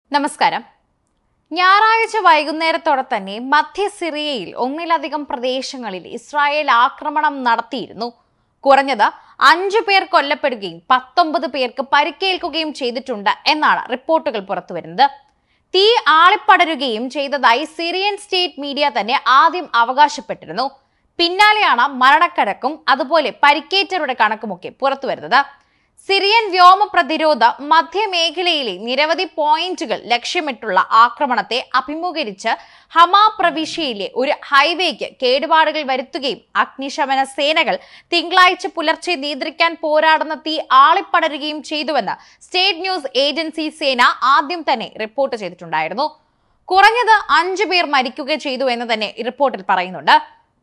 നമസ്കാരം. ഞായറാഴ്ച വൈകുന്നേരത്തോടെ തന്നെ മധ്യ സിറിയയിൽ ഒന്നിലധികം പ്രദേശങ്ങളിൽ ഇസ്രായേൽ ആക്രമണം നടത്തിയിരുന്നു. കുറഞ്ഞത് 5 പേർ കൊല്ലപ്പെടുകയും 19 പേർക്ക് പരിക്കേൽക്കുകയും ചെയ്തിട്ടുണ്ട് എന്നാണ് റിപ്പോർട്ടുകൾ പുറത്തുവരുന്നത്. തീ ആളിപ്പടരുകയും ചെയ്തതായി സിറിയൻ സ്റ്റേറ്റ് മീഡിയ തന്നെ ആദ്യം അവകാശപ്പെട്ടിരുന്നു. പിന്നാലെയാണ് മരണക്കണക്കും അതുപോലെ പരിക്കേറ്റവരുടെ കണക്കുമൊക്കെ പുറത്തുവരുന്നത്. സിറിയൻ വ്യോമ പ്രതിരോധ മധ്യമേഖലയിലെ നിരവധി പോയിന്റുകൾ ലക്ഷ്യമിട്ടുള്ള ആക്രമണത്തെ അഭിമുഖീകരിച്ച് ഹമാ പ്രവിശ്യയിലെ ഒരു ഹൈവേക്ക് കേടുപാടുകൾ വരുത്തുകയും അഗ്നിശമന സേനകൾ തിങ്കളാഴ്ച പുലർച്ചെ നിയന്ത്രിക്കാൻ പോരാടുന്ന തീ ആളിപ്പടരുകയും ചെയ്തുവെന്ന് സ്റ്റേറ്റ് ന്യൂസ് ഏജൻസി സേന ആദ്യം തന്നെ റിപ്പോർട്ട് ചെയ്തിട്ടുണ്ടായിരുന്നു. കുറഞ്ഞത് 5 പേർ മരിക്കുക ചെയ്തു എന്ന് തന്നെ റിപ്പോർട്ടിൽ പറയുന്നുണ്ട്.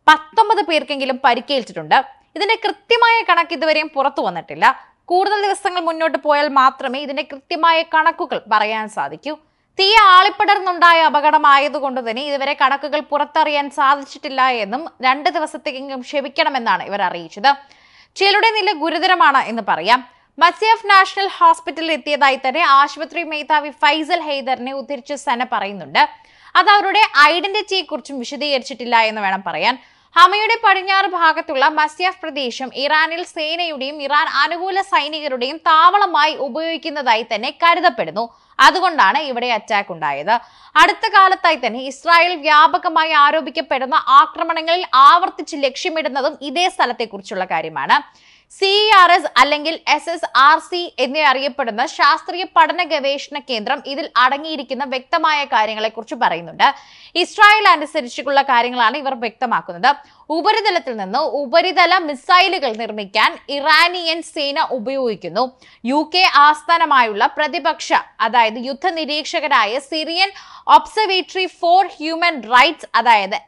19 പേർക്കെങ്കിലും പരിക്കേറ്റിട്ടുണ്ട്. ഇതിന്റെ കൃത്യമായ കണക്ക് ഇതുവരെയും പുറത്തു വന്നിട്ടില്ല. കൂടുതൽ ദിവസങ്ങൾ മുന്നോട്ട് പോയാൽ മാത്രമേ ഇതിന്റെ കൃത്യമായ കണക്കുകൾ പറയാൻ സാധിക്കൂ. തീ ആളിപ്പടർന്നുണ്ടായ അപകടമായതുകൊണ്ട് തന്നെ ഇതുവരെ കണക്കുകൾ പുറത്തറിയാൻ സാധിച്ചിട്ടില്ല എന്നും 2 ദിവസത്തേക്കെങ്കിലും ക്ഷമിക്കണമെന്നാണ് ഇവർ അറിയിച്ചത്. ചിലരുടെ നില ഗുരുതരമാണ് എന്ന് പറയാം. മസിയഫ് നാഷണൽ ഹോസ്പിറ്റലിൽ എത്തിയതായി തന്നെ ആശുപത്രി മേധാവി ഫൈസൽ ഹൈദറിനെ ഉദ്ധരിച്ച് സന പറയുന്നുണ്ട്. അത് അവരുടെ ഐഡന്റിറ്റിയെ കുറിച്ചും വിശദീകരിച്ചിട്ടില്ല എന്ന് വേണം പറയാൻ. ഹമയുടെ പടിഞ്ഞാറ് ഭാഗത്തുള്ള മസിയഫ് പ്രദേശം ഇറാനിൽ സേനയുടെയും ഇറാൻ അനുകൂല സൈനികരുടെയും താവളമായി ഉപയോഗിക്കുന്നതായി തന്നെ കരുതപ്പെടുന്നു. അതുകൊണ്ടാണ് ഇവിടെ അറ്റാക്ക് ഉണ്ടായത്. അടുത്ത കാലത്തായി തന്നെ ഇസ്രായേൽ വ്യാപകമായി ആരോപിക്കപ്പെടുന്ന ആക്രമണങ്ങളിൽ ആവർത്തിച്ച് ലക്ഷ്യമിടുന്നതും ഇതേ സ്ഥലത്തെക്കുറിച്ചുള്ള കാര്യമാണ്. CERS അല്ലെങ്കിൽ SSRC എന്നീ അറിയപ്പെടുന്ന ശാസ്ത്രീയ പഠന ഗവേഷണ കേന്ദ്രം ഇതിൽ അടങ്ങിയിരിക്കുന്ന വ്യക്തമായ കാര്യങ്ങളെ കുറിച്ച് പറയുന്നുണ്ട്. ഇസ്രായേൽ അനുസരിച്ചുള്ള കാര്യങ്ങളാണ് ഇവർ വ്യക്തമാക്കുന്നത്. ഉപരിതലത്തിൽ നിന്ന് ഉപരിതല മിസൈലുകൾ നിർമ്മിക്കാൻ ഇറാനിയൻ സേന ഉപയോഗിക്കുന്നു. UK ആസ്ഥാനമായുള്ള പ്രതിപക്ഷ അതായത് യുദ്ധ നിരീക്ഷകരായ Syrian observatory for human rights അതായത്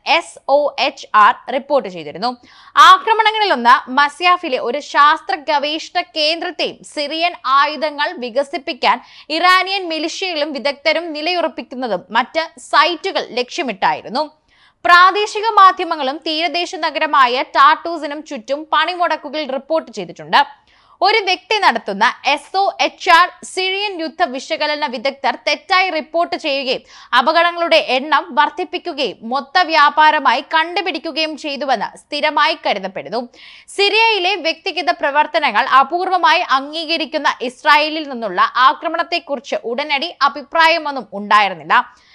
SOHR റിപ്പോർട്ട് ചെയ്തിരുന്നു. ആക്രമണങ്ങളിലൊന്ന് മസിയാഫിലെ ഒരു ശാസ്ത്ര ഗവേഷണ കേന്ദ്രത്തെയും സിറിയൻ ആയുധങ്ങൾ വികസിപ്പിക്കാൻ ഇറാനിയൻ മിലിഷ്യകളും വിദഗ്ധരും നിലയുറപ്പിക്കുന്നതും മറ്റ് സൈറ്റുകൾ ലക്ഷ്യമിട്ടായിരുന്നു. പ്രാദേശിക മാധ്യമങ്ങളും തീരദേശ നഗരമായ ടാർട്ടൂസിനും ചുറ്റും പണിമുടക്കുകൾ റിപ്പോർട്ട് ചെയ്തിട്ടുണ്ട്. ഒരു വ്യക്തി നടത്തുന്ന SOHR സിറിയൻ യുദ്ധ വിശകലന വിദഗ്ധർ തെറ്റായി റിപ്പോർട്ട് ചെയ്യുകയും അപകടങ്ങളുടെ എണ്ണം വർദ്ധിപ്പിക്കുകയും മൊത്ത വ്യാപാരമായി കണ്ടുപിടിക്കുകയും ചെയ്തുവെന്ന് സ്ഥിരമായി കരുതപ്പെടുന്നു. സിറിയയിലെ വ്യക്തിഗത പ്രവർത്തനങ്ങൾ അപൂർവമായി അംഗീകരിക്കുന്ന ഇസ്രായേലിൽ നിന്നുള്ള ആക്രമണത്തെക്കുറിച്ച് ഉടനടി അഭിപ്രായമൊന്നും ഉണ്ടായിരുന്നില്ല.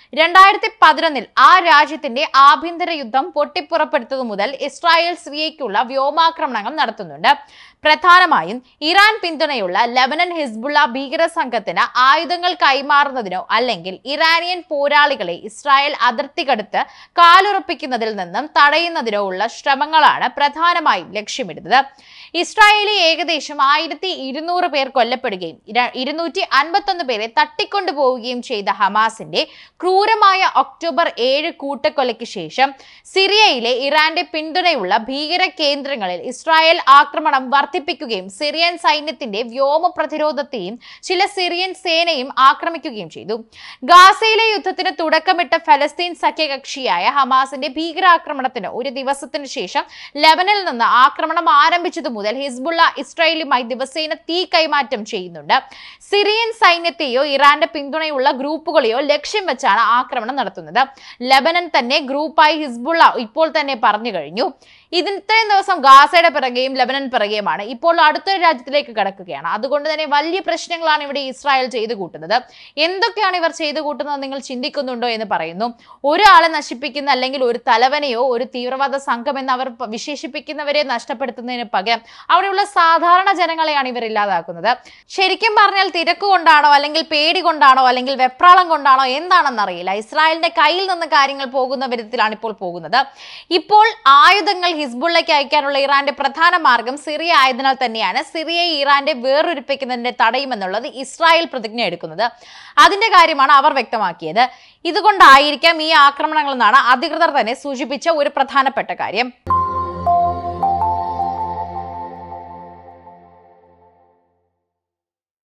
2011 ആ രാജ്യത്തിന്റെ ആഭ്യന്തര യുദ്ധം പൊട്ടിപ്പുറപ്പെടുത്തതു മുതൽ ഇസ്രായേൽ സിറിയയ്ക്കുള്ള വ്യോമാക്രമണങ്ങൾ നടത്തുന്നുണ്ട്. പ്രധാനമായും ഇറാൻ പിന്തുണയുള്ള ലെബനൻ ഹിസ്ബുള്ള ഭീകര സംഘത്തിന് ആയുധങ്ങൾ കൈമാറുന്നതിനോ അല്ലെങ്കിൽ ഇറാനിയൻ പോരാളികളെ ഇസ്രായേൽ അതിർത്തി കടത്ത് കാലുറപ്പിക്കുന്നതിൽ നിന്നും തടയുന്നതിനോ ഉള്ള ശ്രമങ്ങളാണ് പ്രധാനമായും ലക്ഷ്യമിടുന്നത്. ഇസ്രായേലി ഏകദേശം 1200 പേർ കൊല്ലപ്പെടുകയും 251 പേരെ തട്ടിക്കൊണ്ടുപോവുകയും ചെയ്ത ഹമാസിന്റെ ക്രൂരമായ ഒക്ടോബർ 7 കൂട്ടക്കൊലയ്ക്ക് ശേഷം സിറിയയിലെ ഇറാന്റെ പിന്തുണയുള്ള ഭീകര കേന്ദ്രങ്ങളിൽ ഇസ്രായേൽ ആക്രമണം വർദ്ധിപ്പിക്കുകയും സിറിയൻ സൈന്യത്തിന്റെ വ്യോമ പ്രതിരോധത്തെയും ചില സിറിയൻ സേനയും ആക്രമിക്കുകയും ചെയ്തു. ഗാസയിലെ യുദ്ധത്തിന് തുടക്കമിട്ട ഫലസ്തീൻ സഖ്യകക്ഷിയായ ഹമാസിന്റെ ഭീകരാക്രമണത്തിന് ഒരു ദിവസത്തിന് ശേഷം ലെബനിൽ നിന്ന് ആക്രമണം ആരംഭിച്ചതു മുതൽ ഹിസ്ബുള്ള ഇസ്രായേലുമായി ദിവസേന തീ കൈമാറ്റം ചെയ്യുന്നുണ്ട്. സിറിയൻ സൈന്യത്തെയോ ഇറാന്റെ പിന്തുണയുള്ള ഗ്രൂപ്പുകളെയോ ലക്ഷ്യം വെച്ചാണ് ആക്രമണം നടത്തുന്നത്. ലെബനൻ തന്നെ ഗ്രൂപ്പായി ഹിസ്ബുള്ള ഇപ്പോൾ തന്നെ പറഞ്ഞു കഴിഞ്ഞു. ഇത്രയും ദിവസം ഗാസയുടെ പിറകെയും ലെബനൻ പിറകെയുമാണ്. ഇപ്പോൾ അടുത്തൊരു രാജ്യത്തിലേക്ക് കടക്കുകയാണ്. അതുകൊണ്ട് തന്നെ വലിയ പ്രശ്നങ്ങളാണ് ഇവിടെ ഇസ്രായേൽ ചെയ്തു കൂട്ടുന്നത്. എന്തൊക്കെയാണ് ഇവർ ചെയ്തു കൂട്ടുന്നത് നിങ്ങൾ ചിന്തിക്കുന്നുണ്ടോ എന്ന് പറയുന്നു. ഒരാളെ നശിപ്പിക്കുന്ന അല്ലെങ്കിൽ ഒരു തലവനെയോ ഒരു തീവ്രവാദ സംഘം എന്ന് അവർ വിശേഷിപ്പിക്കുന്നവരെ നഷ്ടപ്പെടുത്തുന്നതിന് പകരം അവിടെയുള്ള സാധാരണ ജനങ്ങളെയാണ് ഇവർ ഇല്ലാതാക്കുന്നത്. ശരിക്കും പറഞ്ഞാൽ തിരക്ക് കൊണ്ടാണോ അല്ലെങ്കിൽ പേടി കൊണ്ടാണോ അല്ലെങ്കിൽ വെപ്രാളം കൊണ്ടാണോ എന്താണെന്നറിയില്ല. ഇസ്രായേലിന്റെ കയ്യിൽ നിന്ന് കാര്യങ്ങൾ പോകുന്ന വിധത്തിലാണ് ഇപ്പോൾ പോകുന്നത്. ഇപ്പോൾ ആയുധങ്ങൾ ഹിസ്ബുള്ളയ്ക്ക് അയക്കാനുള്ള ഇറാന്റെ പ്രധാന മാർഗം സിറിയ ആയതിനാൽ തന്നെയാണ് സിറിയയെ ഇറാന്റെ വേറൊരുപ്പിക്കുന്നതിന്റെ തടയുമെന്നുള്ളത് ഇസ്രായേൽ പ്രതിജ്ഞ എടുക്കുന്നത്. അതിന്റെ കാര്യമാണ് അവർ വ്യക്തമാക്കിയത്. ഇതുകൊണ്ടായിരിക്കാം ഈ ആക്രമണങ്ങൾ എന്നാണ് അധികൃതർ തന്നെ സൂചിപ്പിച്ച ഒരു പ്രധാനപ്പെട്ട കാര്യം.